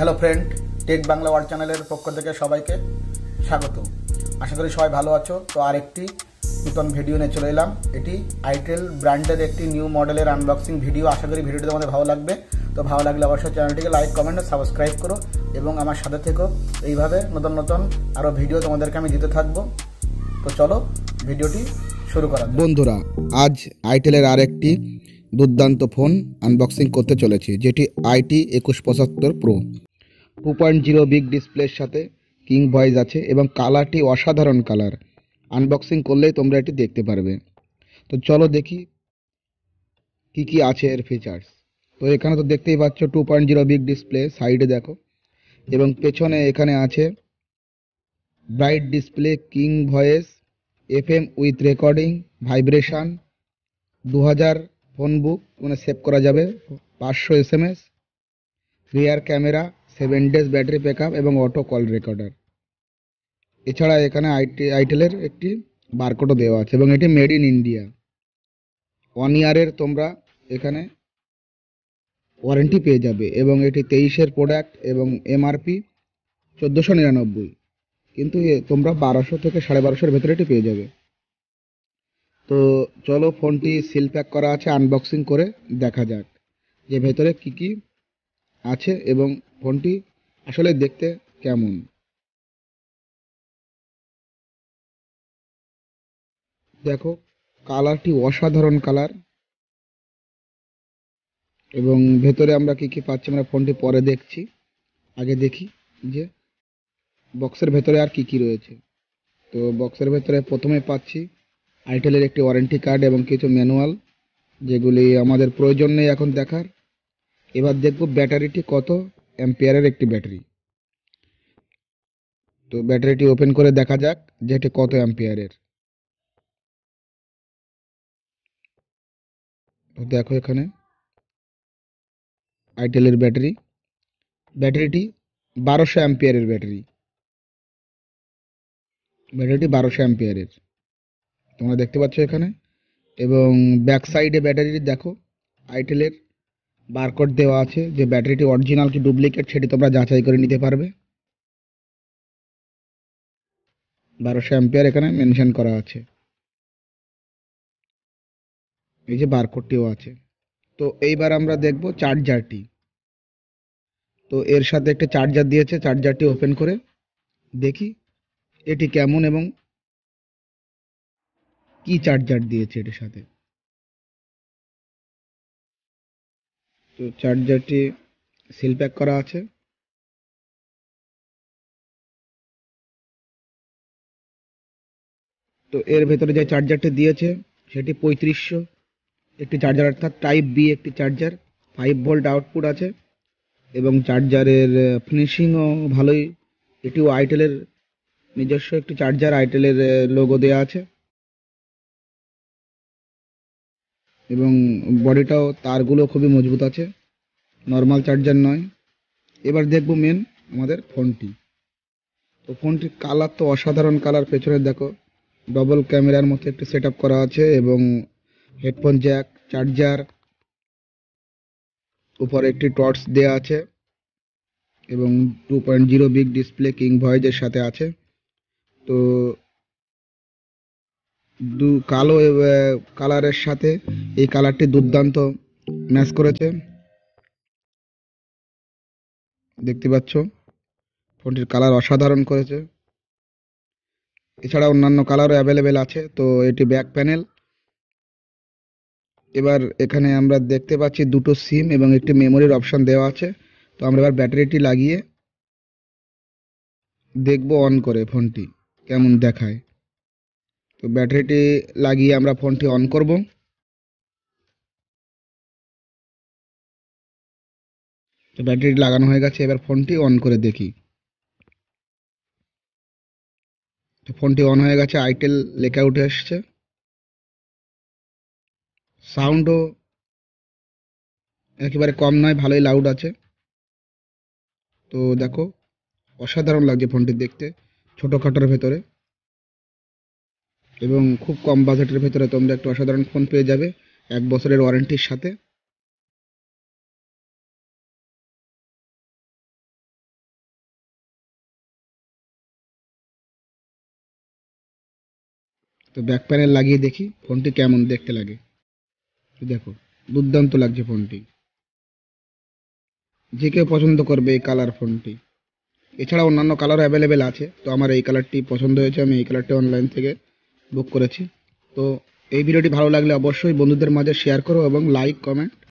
Hello friend, tech Bangla world চ্যানেলের পক্ষ থেকে সবাইকে স্বাগত। আশা করি সবাই ভালো আছো। তো আরেকটি নতুন ভিডিও নিয়ে চলে এলাম। এটি আইটেল ব্র্যান্ডের একটি নিউ মডেলের আনবক্সিং ভিডিও। আশা করি ভিডিওটি তোমাদের ভালো লাগবে। তো ভালো লাগলে অবশ্যই চ্যানেলটিকে লাইক, কমেন্ট ও সাবস্ক্রাইব করো এবং আমার সাথে থেকো। এইভাবে নতুন নতুন আরও ভিডিও তোমাদেরকে আমি দিতে থাকবো। তো চলো ভিডিওটি শুরু করা যাক। বন্ধুরা, আজ আইটেলের আরেকটি দুর্দান্ত ফোন আনবক্সিং করতে চলেছি, যেটি আইটি 2175 প্রো 2.0 বিগ ডিসপ্লের সাথে কিং ভয়েস আছে এবং কালারটি অসাধারণ কালার। আনবক্সিং করলেই তোমরা এটি দেখতে পারবে। তো চলো দেখি কি কি আছে এর ফিচার্স। তো এখানে তো দেখতেই পাচ্ছ 2.0 বিগ ডিসপ্লে, সাইডে দেখো, এবং পেছনে এখানে আছে bright display, king voice, FM with recording, vibration, 2000 phone book মানে সেভ করা যাবে, 500 SMS, rear camera, 7 days battery backup এবং অটো কল রেকর্ডার। এছাড়া এখানে আইটেলের একটি বারকোডও দেওয়া আছে এবং এটি মেড ইন ইন্ডিয়া। 1 ইয়ারের তোমরা এখানে ওয়ারেন্টি পেয়ে যাবে এবং এটি 23-এর প্রোডাক্ট এবং এমআরপি 1499, কিন্তু তোমরা 1200 থেকে 1250-এর ভেতরে এটি পেয়ে যাবে। তো চলো ফোনটি সিল প্যাক করা আছে, আনবক্সিং করে দেখা যাক যে ভেতরে কি কি আছে এবং ফোনটি আসলে দেখতে কেমন। দেখো, কালারটি অসাধারণ কালার এবং ভেতরে আমরা কি কি পাচ্ছি আমরা ফোনটি পরে দেখছি। আগে দেখি যে বক্সের ভেতরে আর কি কি রয়েছে। তো বক্সের ভেতরে প্রথমে পাচ্ছি আইটেলের একটি ওয়ারেন্টি কার্ড এবং কিছু ম্যানুয়াল, যেগুলি আমাদের প্রয়োজন নেই এখন দেখার। এবার দেখব ব্যাটারিটি কত অ্যাম্পিয়ারের একটি ব্যাটারি। তো ব্যাটারিটি ওপেন করে দেখা যাক যে এটি কত অ্যাম্পিয়ারের। তো দেখো এখানে আইটেলের ব্যাটারিটি 1200 অ্যাম্পিয়ারের ব্যাটারিটি 1200 অ্যাম্পিয়ারের তোমরা দেখতে পাচ্ছ এখানে। এবং ব্যাক সাইডে ব্যাটারিটি দেখো, আইটেলের বারকোড দেওয়া আছে যে ব্যাটারিটি অরিজিনাল কি ডুপ্লিকেট সেটি তোমরা যাচাই করে নিতে পারবে। 1200 অ্যাম্পিয়ার এখানে মেনশন করা আছে, এই যে বারকোডটিও আছে। তো এইবার আমরা দেখব চার্জারটি। তো এর সাথে একটা চার্জার দিয়েছে, চার্জারটি ওপেন করে দেখি এটি কেমন এবং কি চার্জার দিয়েছে এটির সাথে। তো চার্জারটি সিল প্যাক করা আছে। তো এর ভেতরে যে চার্জারটি দিয়েছে সেটি 3500 একটি চার্জার, অর্থাৎ টাইপ বি একটি চার্জার, 5 ভোল্ট আউটপুট আছে এবং চার্জারের ফিনিশিংও ভালোই। এটিও আইটেলের নিজস্ব একটি চার্জার, আইটেলের লোগো দেওয়া আছে এবং বডিটাও, তারগুলো খুবই মজবুত আছে, নর্মাল চার্জার নয়। এবার দেখব মেন আমাদের ফোনটি। তো ফোনটির কালার তো অসাধারণ কালার। পেছনে দেখো ডবল ক্যামেরার মতো একটি সেট আপ করা আছে এবং হেডফোন জ্যাক, চার্জার, উপরে একটি টর্চ দেওয়া আছে এবং 2.0 বিগ ডিসপ্লে কিং ভয়েসের সাথে আছে। তো কালো কালারের সাথে এই কালারটি দুর্দান্ত ম্যাচ করেছে, দেখতে পাচ্ছ ফোনটির কালার অসাধারণ করেছে। এছাড়া অন্যান্য কালারও অ্যাভেলেবেল আছে। তো এটি ব্যাক প্যানেল। এবার এখানে আমরা দেখতে পাচ্ছি দুটো সিম এবং একটি মেমোরির অপশন দেওয়া আছে। তো আমরা এবার ব্যাটারিটি লাগিয়ে দেখব অন করে ফোনটি কেমন দেখায়। তো ব্যাটারিটি লাগিয়ে আমরা ফোনটি অন করব। তো ব্যাটারি লাগানো হয়ে গেছে, এবার ফোনটি অন করে দেখি। তো ফোনটি অন হয়ে গেছে, আইটেল লেখা উঠে এসছে, সাউন্ডও একেবারে কম নয়, ভালোই লাউড আছে। তো দেখো অসাধারণ লাগছে ফোনটি দেখতে, ছোটোখাটোর ভেতরে এবং খুব কম বাজেটের ভেতরে তোমরা একটা অসাধারণ ফোন পেয়ে যাবে 1 বছরের ওয়ারেন্টির সাথে। তো ব্যাক প্যানেল লাগিয়ে দেখি ফোনটি কেমন দেখতে লাগে। দেখো দুর্দান্ত লাগছে ফোনটি, যে কেউ পছন্দ করবে এই কালার ফোনটি। এছাড়া অন্যান্য কালার অ্যাভেলেবেল আছে, তো আমার এই কালারটি পছন্দ হয়েছে, আমি এই কালারটি অনলাইন থেকে বুক করেছি। তো এই ভিডিওটি ভালো লাগলে অবশ্যই বন্ধুদের মাঝে শেয়ার করো এবং লাইক কমেন্ট